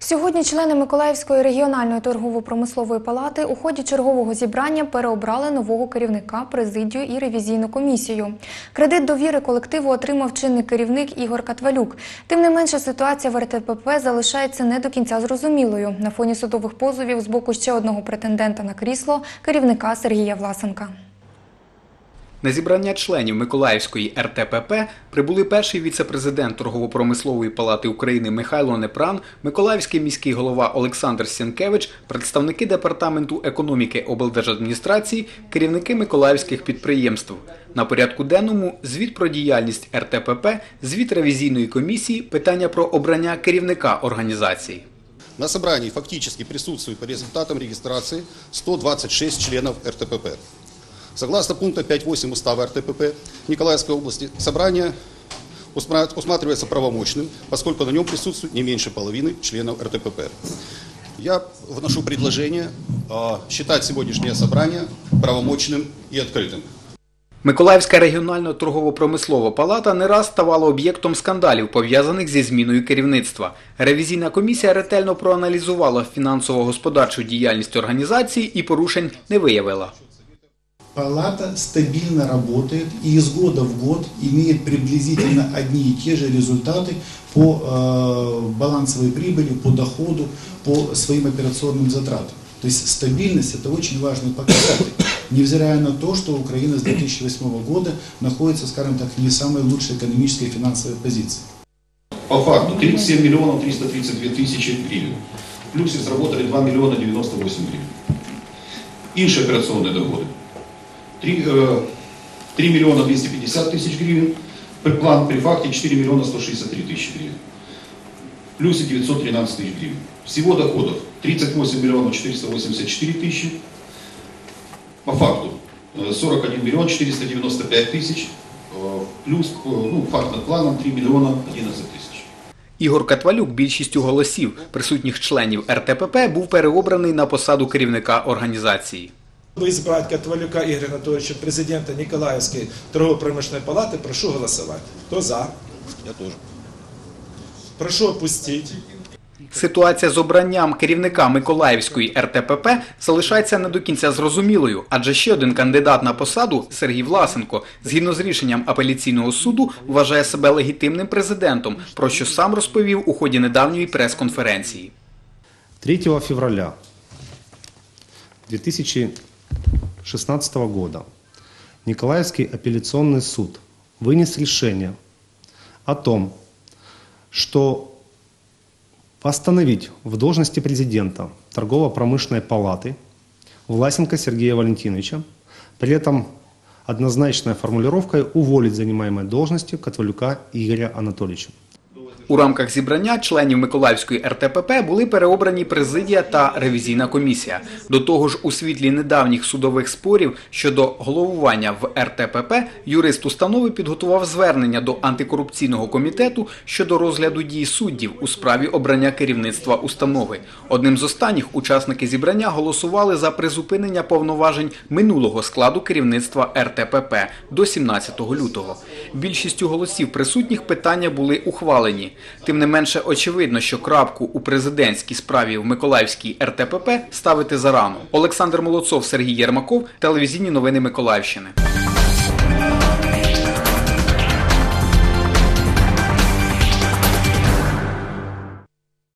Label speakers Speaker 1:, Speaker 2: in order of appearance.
Speaker 1: Сьогодні члени Миколаївської регіональної торгово-промислової палати у ході чергового зібрання переобрали нового керівника, президію і ревізійну комісію. Кредит довіри колективу отримав чинний керівник Ігор Катвалюк. Тим не менше, ситуація в РТПП залишається не до кінця зрозумілою на фоні судових позовів з боку ще одного претендента на крісло – керівника Сергія Власенка.
Speaker 2: На зібрання членів Миколаївської РТПП прибули перший віце-президент Торгово-промислової палати України Михайло Непран, Миколаївський міський голова Олександр Сєнкевич, представники Департаменту економіки облдержадміністрації, керівники миколаївських підприємств. На порядку денному – звіт про діяльність РТПП, звіт ревізійної комісії, питання про обрання керівника організації.
Speaker 3: На собрании фактически присутствует по результатам регистрации 126 членов РТПП. Согласно пункта 5.8 Устава РТПП Николаевской области, собрание усматривается правомочным, поскольку на нем присутствует не меньше половины членов РТПП. Я вношу предложение считать сегодняшнее собрание правомочным и открытым.
Speaker 2: Миколаївська регіональна торгово-промислова палата не раз ставала об'єктом скандалів, пов'язаних зі зміною керівництва. Ревізійна комісія ретельно проаналізувала фінансово-господарчу діяльність організації і порушень не виявила.
Speaker 4: Палата стабильно работает и из года в год имеет приблизительно одни и те же результаты по балансовой прибыли, по доходу, по своим операционным затратам. То есть стабильность – это очень важный показатель, невзирая на то, что Украина с 2008 года находится, скажем так, не в самой лучшей экономической и финансовой позиции.
Speaker 5: По факту 37 миллионов 332 тысячи гривен. В плюсе сработали 2 миллиона 98 гривен. Іншие операционные доходы. 3 миллиона 250 тысяч гривен. План при факте 4 миллиона 163 тысячи гривен. В плюсе 913 тысяч гривен. Всего доходов 38 миллионов 484 тысячи. По факту 41 миллион 495 тысяч. Плюс факт над планом 3 миллиона 11 тысяч.
Speaker 2: Ігор Катвалюк більшістю голосів присутніх членів РТПП був переобраний на посаду керівника організації.
Speaker 6: Избрать Катвалюка Игоря Анатольевича, президента Николаевской торгово-промышленной палаты, прошу голосовать. Кто за?
Speaker 3: Я тоже.
Speaker 6: Прошу опустить.
Speaker 2: Ситуація з обранням керівника Миколаївської РТПП залишається не до кінця зрозумілою, адже ще один кандидат на посаду, Сергій Власенко, згідно з рішенням апеляційного суду, вважає себе легітимним президентом, про що сам розповів у ході недавньої прес-конференції.
Speaker 7: 3 февраля 2016 года Николаевский апелляционный суд вынес решение о том, что постановить в должности президента Торгово-промышленной палаты Власенко Сергея Валентиновича, при этом однозначной формулировкой уволить занимаемой должности Катвалюка Игоря Анатольевича.
Speaker 2: У рамках зібрання членів Миколаївської РТПП були переобрані президія та ревізійна комісія. До того ж, у світлі недавніх судових спорів щодо головування в РТПП юрист установи підготував звернення до антикорупційного комітету щодо розгляду дій суддів у справі обрання керівництва установи. Одним з останніх учасники зібрання голосували за призупинення повноважень минулого складу керівництва РТПП до 17 лютого. Більшістю голосів присутніх питання були ухвалені. Тим не менше очевидно, що крапку у президентській справі в Миколаївській РТПП ставити зарано. Олександр Молодцов, Сергій Єрмаков, телевізійні новини Миколаївщини.